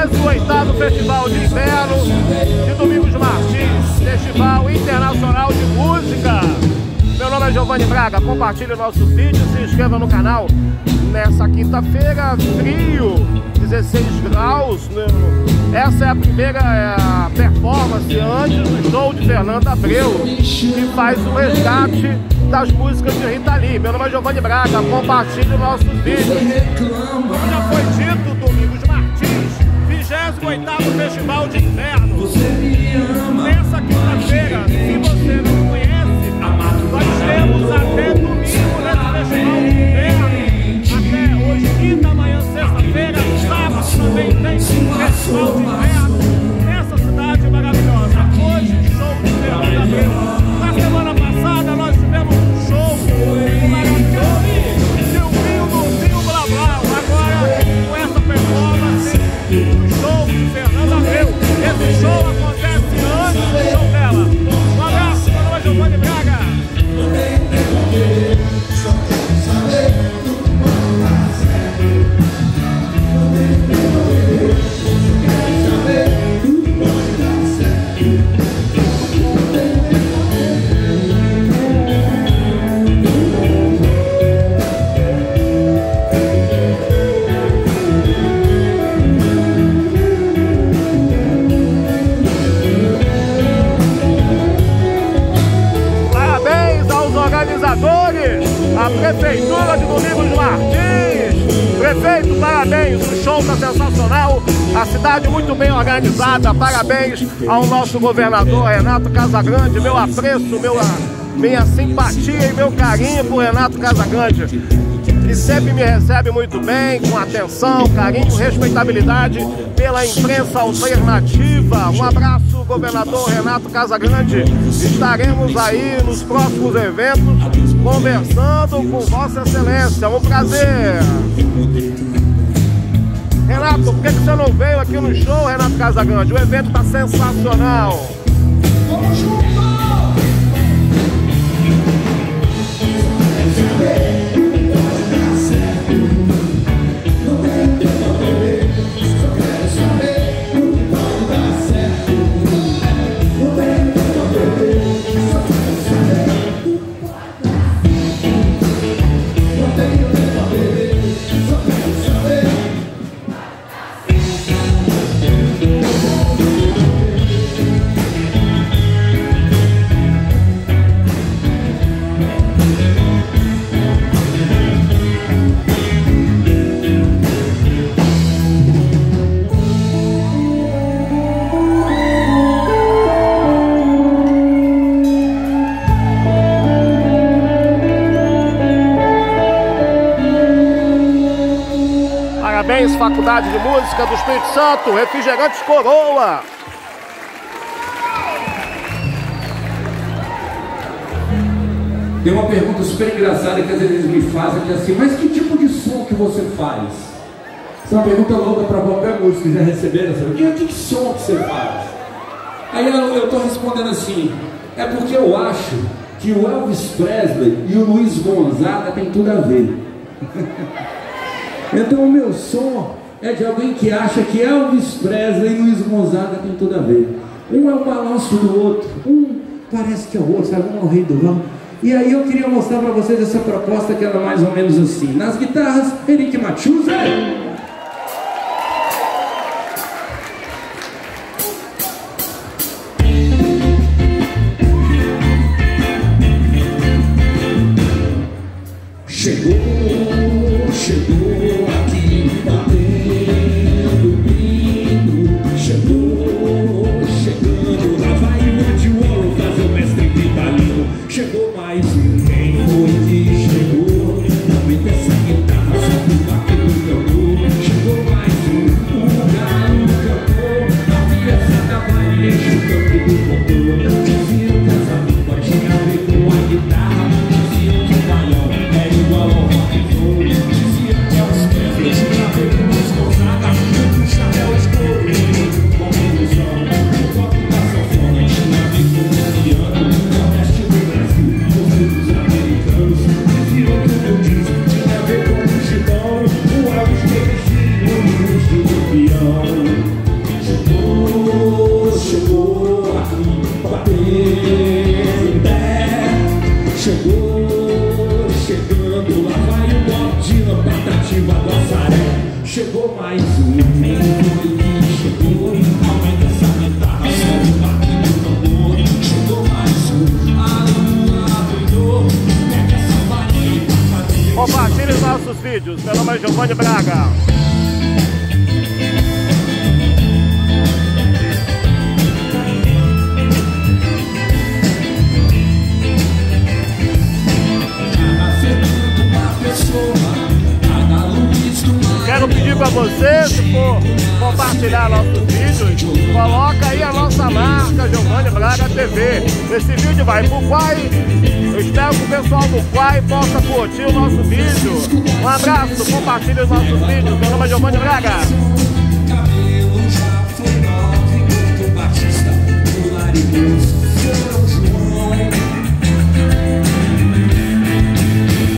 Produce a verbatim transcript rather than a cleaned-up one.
vigésimo oitavo Festival de Inverno de Domingos Martins, Festival Internacional de Música. Meu nome é Giovanni Braga, compartilhe o nosso vídeo, se inscreva no canal. Nessa quinta-feira, frio, dezesseis graus. Essa é a primeira é a performance antes do show de Fernanda Abreu, que faz o resgate das músicas de Rita Lee. Meu nome é Giovanni Braga, compartilhe o nosso vídeo. Como já foi dito, Domingos Martins, vigésimo oitavo Festival de Inverno. Nessa quinta-feira, se você não conhece, nós temos até domingo nesse Festival de Inverno. Até hoje, quinta, amanhã, sexta-feira, sábado também tem Festival de Inverno nessa cidade maravilhosa. Hoje, show de Fernanda Abreu. Na semana passada, nós tivemos um show maravilhoso. Silvinho, Silvinho, blá blá. Agora, com essa performance, o show de Fernanda Abreu. Esse show acontece antes do show dela. Um abraço, meu nome é Giovanni Braga. A Prefeitura de Domingos Martins. Prefeito, parabéns, o show está sensacional, a cidade muito bem organizada, parabéns ao nosso governador Renato Casagrande, meu apreço, meu, minha simpatia e meu carinho por Renato Casagrande, que sempre me recebe muito bem, com atenção, carinho, respeitabilidade pela imprensa alternativa. Um abraço, governador Renato Casagrande. Estaremos aí nos próximos eventos conversando com Vossa Excelência. Um prazer. Renato, por que você não veio aqui no show, Renato Casagrande? O evento está sensacional. Vamos juntos! Parabéns, Faculdade de Música do Espírito Santo, Refrigerantes Coroa. Tem uma pergunta super engraçada que às vezes me fazem, que é assim, mas que tipo de som que você faz? Essa é uma pergunta louca para qualquer músico, já receberam essa? Que tipo de som que você faz? Aí eu estou respondendo assim, é porque eu acho que o Elvis Presley e o Luiz Gonzaga tem tudo a ver. Então o meu som é de alguém que acha que Elvis Presley e Luiz Gonzaga tem tudo a ver. Um é o balanço do outro, um parece que é o outro, sabe? Um é o rei do ramo. E aí eu queria mostrar para vocês essa proposta que era mais ou menos assim. Nas guitarras, Henrique Machuza. Chegou, chegou aqui batendo lindo. Chegou, chegando, lá vai o Monte fazer o mestre Vitalino. Chegou mais ninguém foi que chegou. Não me dê essa guitarra, só que bateu no meu corpo. chegou mais um. Quem foi que chegou? Aumenta essa guitarra, sobe o barulho do tambor. Chegou mais um, a lua brilhou. Pega essa varinha e passa. Compartilhe os nossos vídeos. Meu nome é Giovanni Braga. Quero pedir para você, se for compartilhar nossos vídeos, coloca aí a nossa marca Giovanni Braga T V. Esse vídeo vai pro Quai. Eu espero que o pessoal do Quai possa curtir o nosso vídeo. Um abraço, compartilhe os nossos vídeos. Meu nome é Giovanni Braga. Cabelo já foi nove, enquanto Batista, o nariz.